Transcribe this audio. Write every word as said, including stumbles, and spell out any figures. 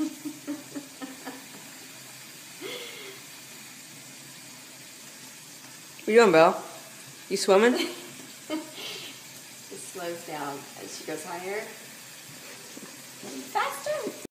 What are you doing, Belle? You swimming? It slows down as she goes higher. Faster!